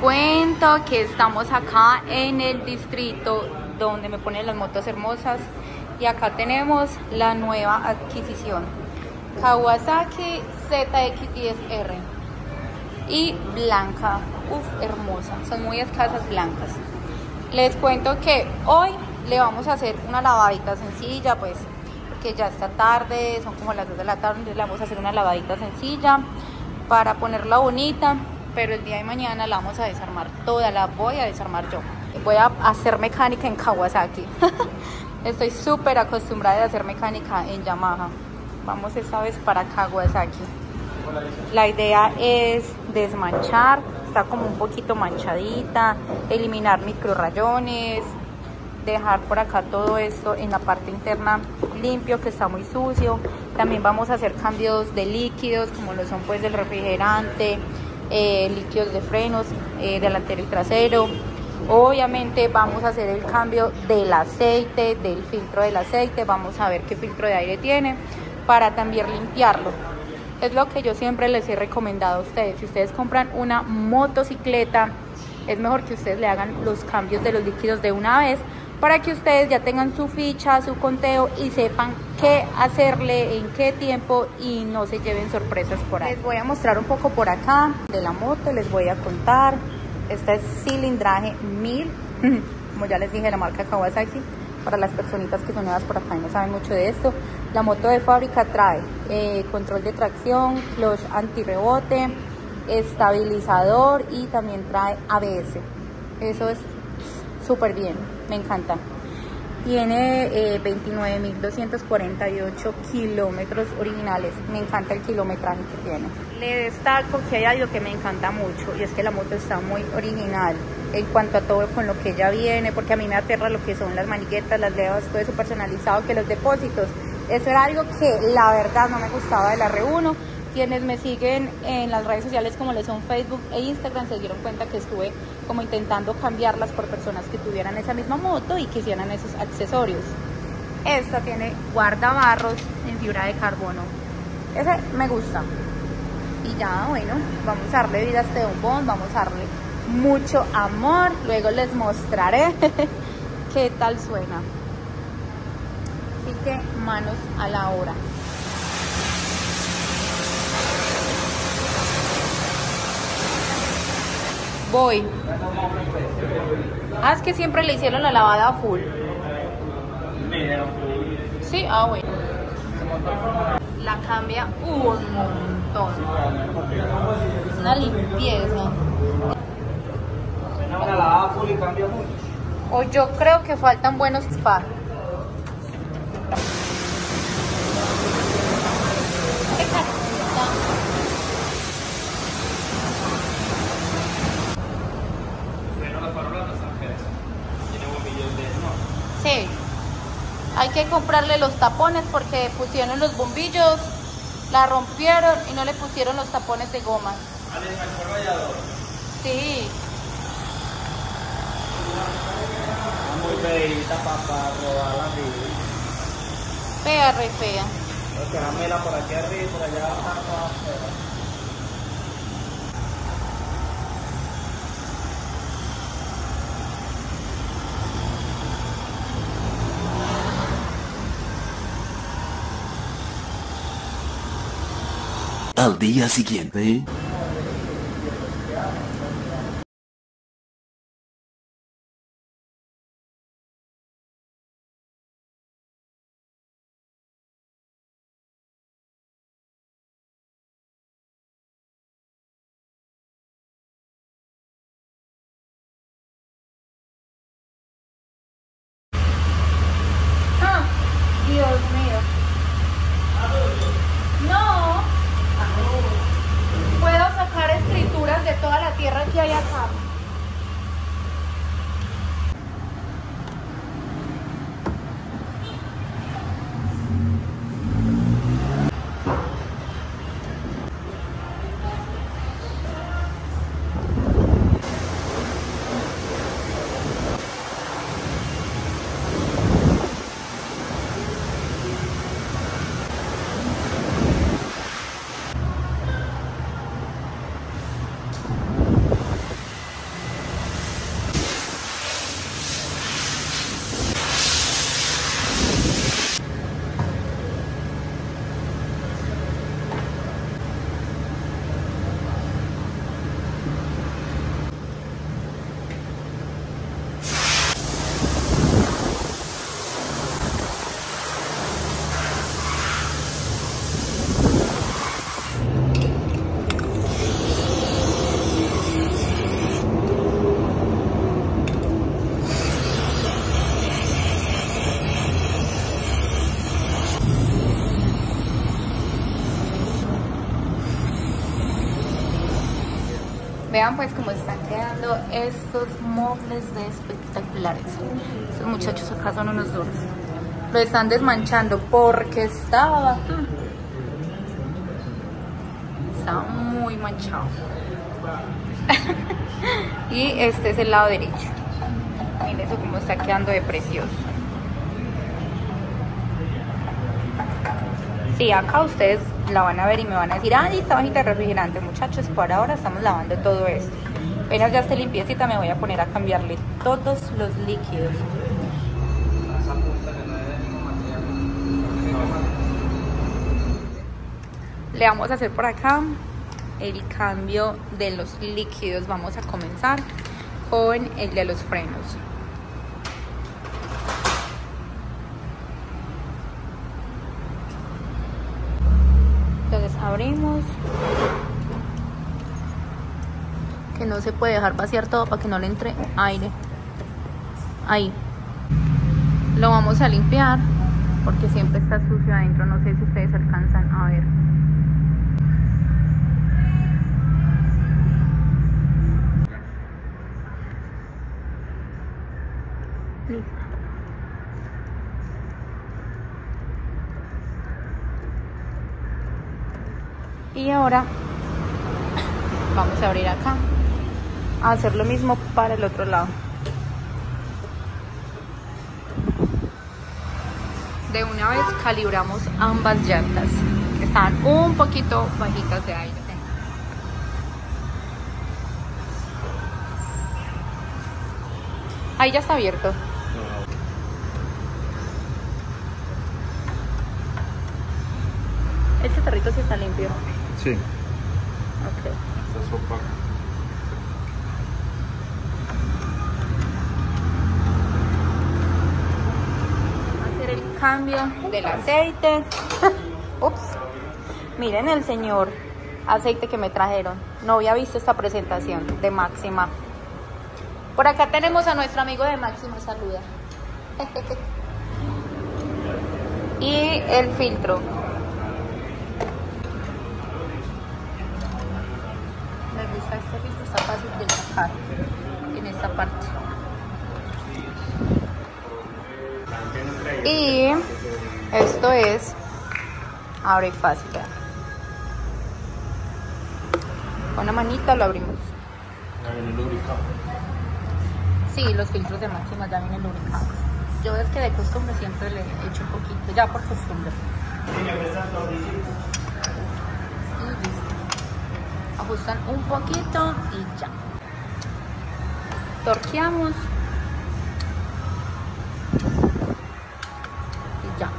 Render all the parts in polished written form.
cuento que estamos acá en el distrito donde me ponen las motos hermosas y acá tenemos la nueva adquisición, Kawasaki ZX10R y blanca, hermosa, son muy escasas blancas. Les cuento que hoy le vamos a hacer una lavadita sencilla, pues porque ya está tarde, son como las 2 de la tarde, entonces le vamos a hacer una lavadita sencilla para ponerla bonita, pero el día de mañana la vamos a desarmar toda, la voy a desarmar yo. Voy a hacer mecánica en Kawasaki. Estoy súper acostumbrada a hacer mecánica en Yamaha. Vamos esta vez para Kawasaki. La idea es desmanchar, está como un poquito manchadita, eliminar micro rayones, dejar por acá todo esto en la parte interna limpio, que está muy sucio. También vamos a hacer cambios de líquidos, como lo son pues del refrigerante, líquidos de frenos, delantero y trasero. Obviamente vamos a hacer el cambio del aceite, del filtro del aceite, vamos a ver qué filtro de aire tiene para también limpiarlo. Es lo que yo siempre les he recomendado a ustedes. Si ustedes compran una motocicleta, es mejor que ustedes le hagan los cambios de los líquidos de una vez para que ustedes ya tengan su ficha, su conteo y sepan qué hacerle, en qué tiempo y no se lleven sorpresas por ahí. Les voy a mostrar un poco por acá de la moto, les voy a contar. Esta es cilindraje 1000, como ya les dije, la marca Kawasaki. Para las personitas que son nuevas por acá y no saben mucho de esto, la moto de fábrica trae control de tracción, clutch antirrebote, estabilizador y también trae ABS. Eso es súper bien, me encanta. Tiene 29.248 kilómetros originales. Me encanta el kilometraje que tiene. Le destaco que hay algo que me encanta mucho y es que la moto está muy original en cuanto a todo con lo que ella viene, porque a mí me aterra lo que son las maniguetas, las levas, todo eso personalizado, que los depósitos. Eso era algo que la verdad no me gustaba de la R1. Quienes me siguen en las redes sociales como le son Facebook e Instagram se dieron cuenta que estuve como intentando cambiarlas por personas que tuvieran esa misma moto y quisieran esos accesorios. Esta tiene guardabarros en fibra de carbono. Ese me gusta. Y ya, bueno, vamos a darle vida a este bombón, vamos a darle mucho amor. Luego les mostraré qué tal suena. Así que manos a la obra. Voy. Es que siempre le hicieron la lavada a full. Sí, bueno. La cambia un montón. Es una limpieza. La lavada a full y cambia mucho. O yo creo que faltan buenos spa. Sí, hay que comprarle los tapones porque pusieron los bombillos, la rompieron y no le pusieron los tapones de goma. Sí. Muy feita para rodarla así. Fea, re fea. Déjamela por aquí arriba y por allá abajo. Al día siguiente. Dios mío. No. Puedo sacar escrituras de toda la tierra que hay acá. Vean pues cómo están quedando estos mofles de espectaculares. Estos muchachos acá son unos duros. Lo están desmanchando porque estaba muy manchado. Y este es el lado derecho. Miren eso cómo está quedando de precioso. Sí, acá ustedes la van a ver y me van a decir, ay, esta bajita de refrigerante. Muchachos, por ahora estamos lavando todo esto. Apenas ya esté limpiecita me voy a poner a cambiarle todos los líquidos. Le vamos a hacer por acá el cambio de los líquidos. Vamos a comenzar con el de los frenos. Entonces abrimos, que no se puede dejar vaciar todo para que no le entre aire. Ahí lo vamos a limpiar porque siempre está sucio adentro. No sé si ustedes alcanzan a ver. Listo. Y ahora vamos a abrir acá, a hacer lo mismo para el otro lado. De una vez calibramos ambas llantas, que están un poquito bajitas de aire. Ahí ya está abierto. Este tarrito sí está limpio. Sí. Ok. Esta sopa. Hacer el cambio del aceite. Ups. Miren el señor aceite que me trajeron. No había visto esta presentación de Máxima. Por acá tenemos a nuestro amigo de Máxima, saluda. Y el filtro. Me gusta este filtro, está fácil de sacar en esta parte. Y esto es, abre fácil, vean. Con una manita lo abrimos. Sí, los filtros de Máxima ya vienen lubricados. Yo es que de costumbre siempre le echo un poquito, ya por costumbre. Y listo. Ajustan un poquito y ya. Torqueamos. Y ya.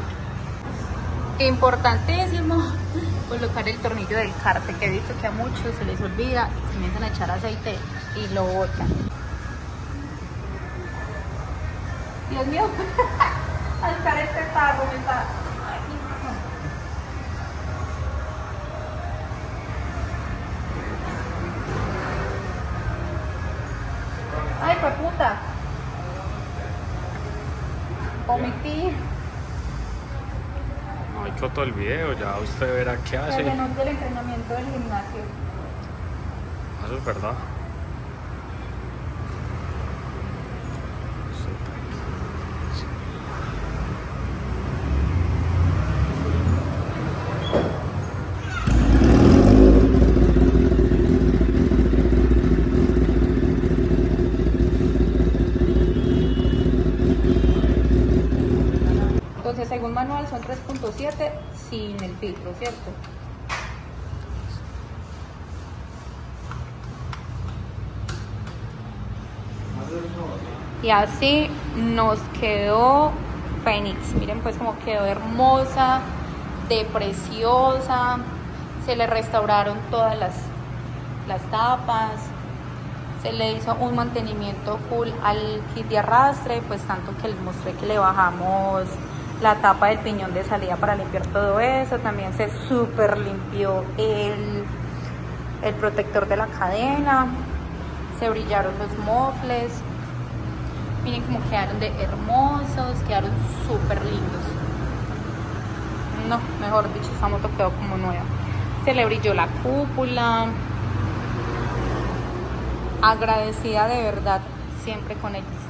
Importantísimo colocar el tornillo del cárter, que he visto que a muchos se les olvida, comienzan a echar aceite y lo botan. Dios mío, alzar este tarro me está... Ay, pues puta. Omití. No he hecho todo el video, ya usted verá qué hace. El menú del entrenamiento del gimnasio. Eso es verdad. Entonces, según manual son 3.7 sin el filtro, ¿cierto? Y así nos quedó Fénix. Miren pues cómo quedó hermosa, de preciosa. Se le restauraron todas las tapas. Se le hizo un mantenimiento full al kit de arrastre, pues tanto que les mostré que le bajamos la tapa del piñón de salida para limpiar todo eso. También se super limpió el protector de la cadena. Se brillaron los mofles. Miren cómo quedaron de hermosos, quedaron súper lindos. No, mejor dicho, esta moto quedó como nueva. Se le brilló la cúpula. agradecida de verdad siempre con ellos.